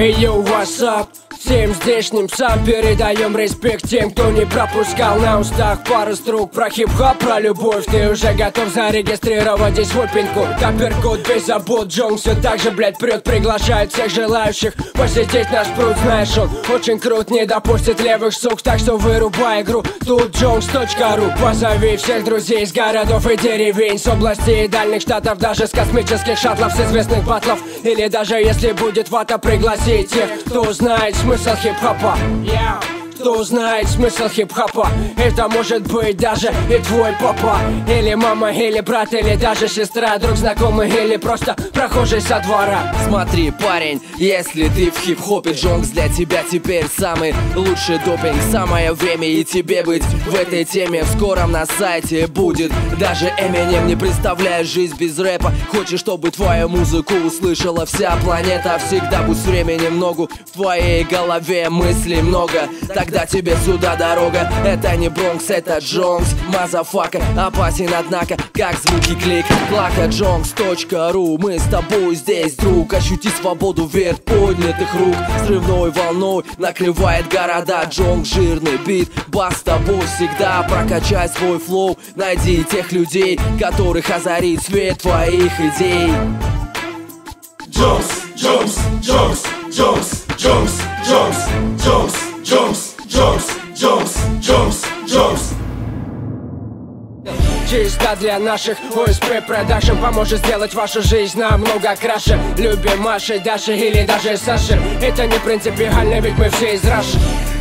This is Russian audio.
Эй, йоу, what's up? Всем здешним псам передаем респект тем, кто не пропускал на устах пару строк про хип-хоп, про любовь. Ты уже готов зарегистрировать здесь свой пин-код? Апперкот без забот, Джонг все так же, блять, прет. Приглашает всех желающих посетить наш пруд. Знаешь, он очень крут, не допустит левых сук, так что вырубай игру. Тут Jones.ru. Позови всех друзей из городов и деревень, с областей и дальних штатов, даже с космических шаттлов, с известных батлов. Или даже если будет вата, пригласи тех, кто знает смысл хип-хопа. Кто знает смысл хип-хопа? Это может быть даже и твой папа, или мама, или брат, или даже сестра, друг, знакомый, или просто прохожий со двора. Смотри, парень, если ты в хип-хопе, Джонкс для тебя теперь самый лучший допинг. Самое время и тебе быть в этой теме. В скором на сайте будет даже Eminem. Не представляешь жизнь без рэпа. Хочешь, чтобы твою музыку услышала вся планета? Всегда будь с временем ногу, в твоей голове мыслей много. Тогда тебе сюда дорога. Это не Бронкс, это Джонкс, мазафака. Опасен, однако, как звуки клик. Клака, Jones.ru. Мы с тобой здесь, друг. Ощути свободу вверх поднятых рук. Взрывной волной накрывает города. Джонкс, жирный бит, бас с тобой всегда. Прокачай свой флоу, найди тех людей, которых озарит свет твоих идей. Джонкс, Джонкс, Джонкс, Джонкс, Джонкс, Джонкс, Джонкс, Джонкс, Джонкс, Джонкс, Джонкс, Джонкс. Чисто для наших ОСП Продакшн поможет сделать вашу жизнь намного краше. Любим Маши, Даши или даже Саши. Это не принципиально, ведь мы все из Раши.